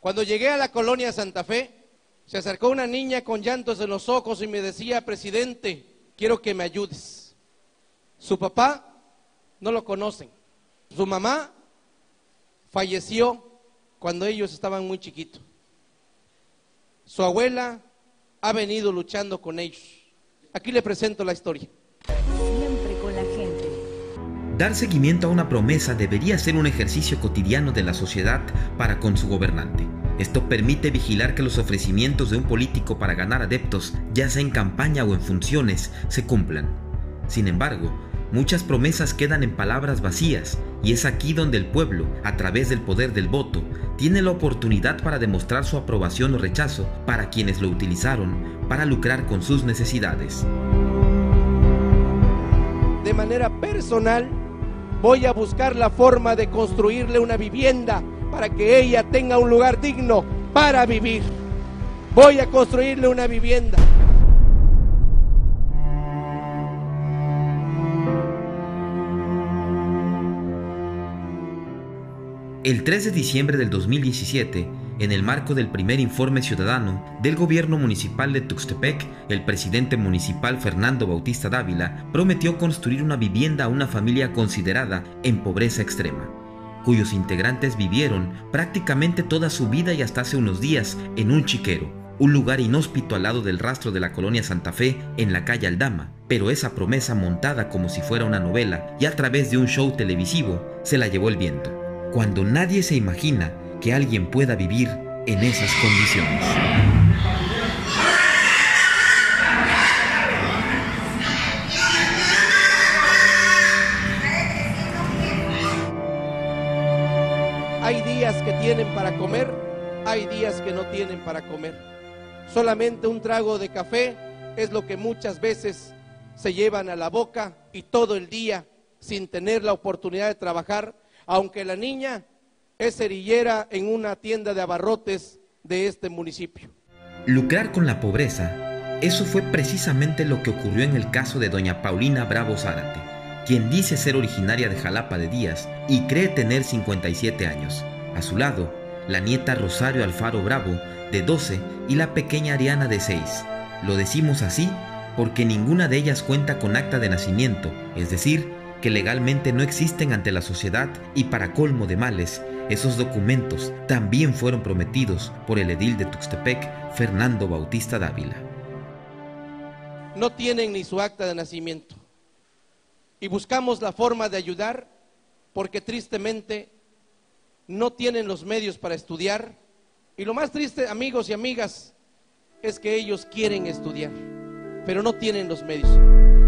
Cuando llegué a la colonia Santa Fe, se acercó una niña con llantos en los ojos y me decía: presidente, quiero que me ayudes. Su papá no lo conocen. Su mamá falleció cuando ellos estaban muy chiquitos. Su abuela ha venido luchando con ellos. Aquí le presento la historia. Siempre con la gente. Dar seguimiento a una promesa debería ser un ejercicio cotidiano de la sociedad para con su gobernante. Esto permite vigilar que los ofrecimientos de un político para ganar adeptos, ya sea en campaña o en funciones, se cumplan. Sin embargo, muchas promesas quedan en palabras vacías, y es aquí donde el pueblo, a través del poder del voto, tiene la oportunidad para demostrar su aprobación o rechazo para quienes lo utilizaron para lucrar con sus necesidades. De manera personal, voy a buscar la forma de construirle una vivienda para que ella tenga un lugar digno para vivir. Voy a construirle una vivienda. El 3 de diciembre del 2017, en el marco del primer informe ciudadano del gobierno municipal de Tuxtepec, el presidente municipal Fernando Bautista Dávila prometió construir una vivienda a una familia considerada en pobreza extrema, cuyos integrantes vivieron prácticamente toda su vida y hasta hace unos días en un chiquero, un lugar inhóspito al lado del rastro de la colonia Santa Fe en la calle Aldama. Pero esa promesa, montada como si fuera una novela y a través de un show televisivo, se la llevó el viento, cuando nadie se imagina que alguien pueda vivir en esas condiciones. Hay días que tienen para comer, hay días que no tienen para comer. Solamente un trago de café es lo que muchas veces se llevan a la boca, y todo el día sin tener la oportunidad de trabajar, aunque la niña es cerillera en una tienda de abarrotes de este municipio. Lucrar con la pobreza, eso fue precisamente lo que ocurrió en el caso de doña Paulina Bravo Zárate, quien dice ser originaria de Jalapa de Díaz y cree tener 57 años. A su lado, la nieta Rosario Alfaro Bravo, de 12, y la pequeña Ariana, de 6. Lo decimos así porque ninguna de ellas cuenta con acta de nacimiento, es decir, que legalmente no existen ante la sociedad, y para colmo de males, esos documentos también fueron prometidos por el edil de Tuxtepec, Fernando Bautista Dávila. No tienen ni su acta de nacimiento, y buscamos la forma de ayudar porque tristemente no tienen los medios para estudiar, y lo más triste, amigos y amigas, es que ellos quieren estudiar, pero no tienen los medios.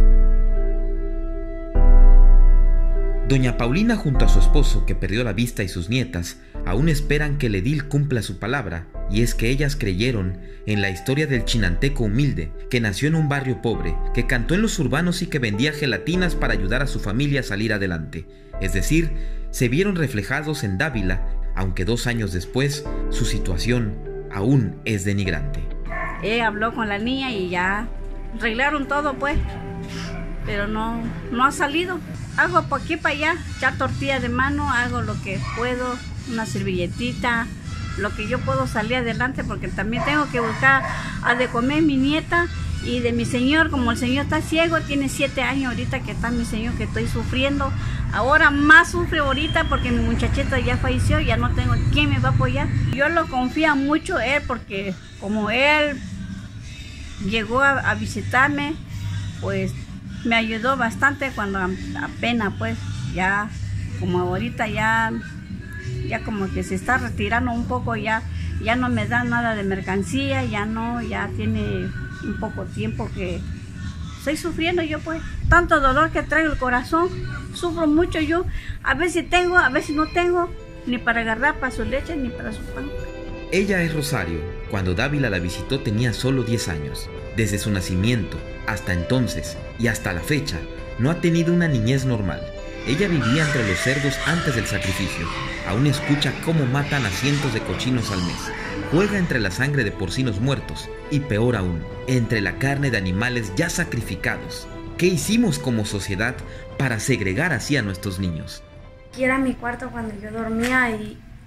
Doña Paulina, junto a su esposo, que perdió la vista, y sus nietas, aún esperan que el edil cumpla su palabra, y es que ellas creyeron en la historia del chinanteco humilde, que nació en un barrio pobre, que cantó en los urbanos y que vendía gelatinas para ayudar a su familia a salir adelante. Es decir, se vieron reflejados en Dávila, aunque 2 años después, su situación aún es denigrante. Habló con la niña y ya arreglaron todo, pues, pero no ha salido. Hago por aquí para allá, ya tortilla de mano, hago lo que puedo, una servilletita, lo que yo puedo salir adelante, porque también tengo que buscar a de comer mi nieta y de mi señor. Como el señor está ciego, tiene 7 años ahorita que está mi señor, que estoy sufriendo. Ahora más sufre ahorita porque mi muchachita ya falleció, ya no tengo quien me va a apoyar. Yo lo confío mucho a él, porque como él llegó a visitarme, pues me ayudó bastante cuando apenas, pues, ya como ahorita ya como que se está retirando un poco, ya no me da nada de mercancía, ya tiene un poco tiempo que estoy sufriendo yo, pues. Tanto dolor que traigo el corazón, sufro mucho yo, a veces tengo, a veces no tengo, ni para agarrar para su leche, ni para su pan. Ella es Rosario. Cuando Dávila la visitó tenía solo 10 años. Desde su nacimiento hasta entonces y hasta la fecha, no ha tenido una niñez normal. Ella vivía entre los cerdos antes del sacrificio. Aún escucha cómo matan a cientos de cochinos al mes. Juega entre la sangre de porcinos muertos y, peor aún, entre la carne de animales ya sacrificados. ¿Qué hicimos como sociedad para segregar así a nuestros niños? Aquí era mi cuarto cuando yo dormía, y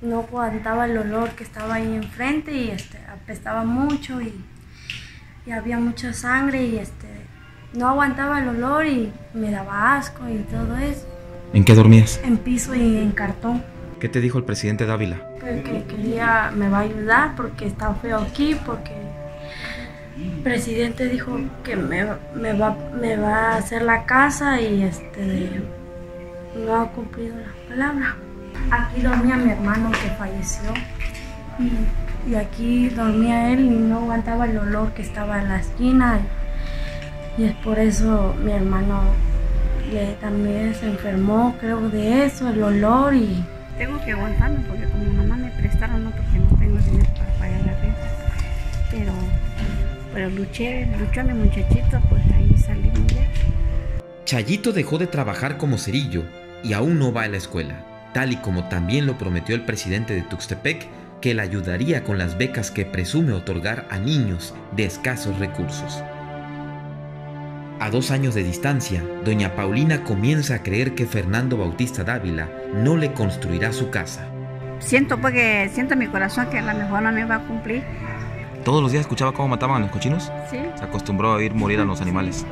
no aguantaba el olor que estaba ahí enfrente y apestaba mucho y había mucha sangre y no aguantaba el olor y me daba asco y todo eso. ¿En qué dormías? En piso y en cartón. ¿Qué te dijo el presidente Dávila? Que me va a ayudar porque está feo aquí, porque el presidente dijo que me va a hacer la casa y no ha cumplido la palabra. Aquí dormía mi hermano que falleció y aquí dormía él y no aguantaba el olor que estaba en la esquina y es por eso mi hermano también se enfermó, creo, de eso, el olor y... Tengo que aguantarme porque como mamá me prestaron, no, porque no tengo dinero para pagar la renta, pero luchó mi muchachito, pues ahí salimos bien. Chayito dejó de trabajar como cerillo y aún no va a la escuela, tal y como también lo prometió el presidente de Tuxtepec, que le ayudaría con las becas que presume otorgar a niños de escasos recursos. A 2 años de distancia, doña Paulina comienza a creer que Fernando Bautista Dávila no le construirá su casa. Siento en mi corazón que a lo mejor no me va a cumplir. ¿Todos los días escuchaba cómo mataban a los cochinos? Sí. Se acostumbró a oír morir a los animales.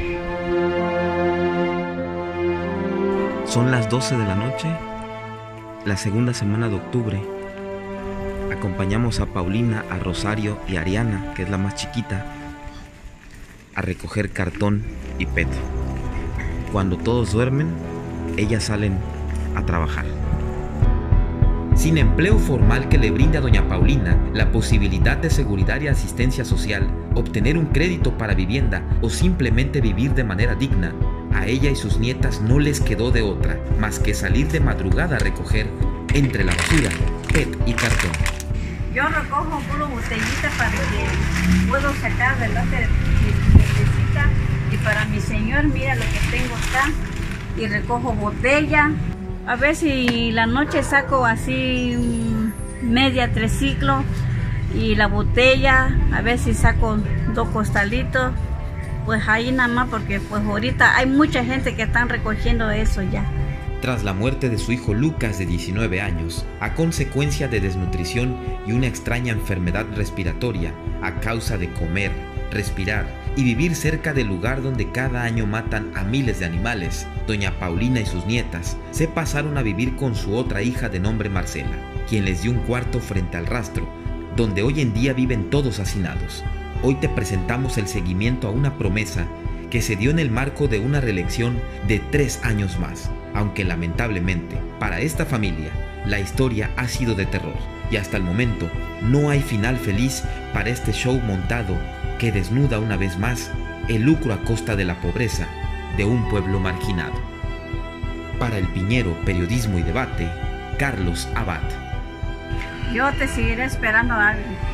Son las 12 de la noche, la segunda semana de octubre. Acompañamos a Paulina, a Rosario y a Ariana, que es la más chiquita, a recoger cartón y PET. Cuando todos duermen, ellas salen a trabajar. Sin empleo formal que le brinde a doña Paulina la posibilidad de seguridad y asistencia social, obtener un crédito para vivienda o simplemente vivir de manera digna, a ella y sus nietas no les quedó de otra más que salir de madrugada a recoger, entre la basura, PET y cartón. Yo recojo puro botellita para que puedo sacar adelante mi necesita y para mi señor, mira lo que tengo acá, y recojo botella. A ver si la noche saco así media 3 ciclos y la botella, a ver si saco 2 costalitos, pues ahí nada más, porque pues ahorita hay mucha gente que están recogiendo eso ya. Tras la muerte de su hijo Lucas de 19 años, a consecuencia de desnutrición y una extraña enfermedad respiratoria a causa de comer, respirar y vivir cerca del lugar donde cada año matan a miles de animales, doña Paulina y sus nietas se pasaron a vivir con su otra hija de nombre Marcela, quien les dio un cuarto frente al rastro, donde hoy en día viven todos hacinados. Hoy te presentamos el seguimiento a una promesa que se dio en el marco de una reelección de 3 años más, aunque lamentablemente para esta familia la historia ha sido de terror y hasta el momento no hay final feliz para este show montado que desnuda una vez más el lucro a costa de la pobreza de un pueblo marginado. Para El Piñero, Periodismo y Debate, Carlos Abad. Yo te seguiré esperando a alguien.